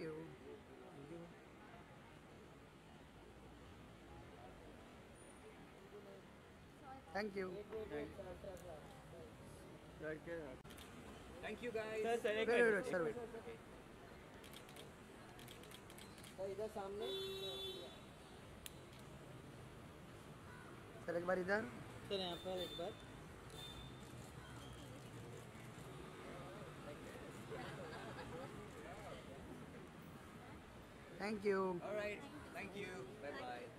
you. Thank you. Thank you. Thank लड़के thank you guys. Sir sir एक Wait, wait, wait, minute एक sir, wait. Minute okay. Sir इधर सामने sir एक बार इधर. सर यहाँ पर एक बार Thank you. Alright, thank you, bye bye.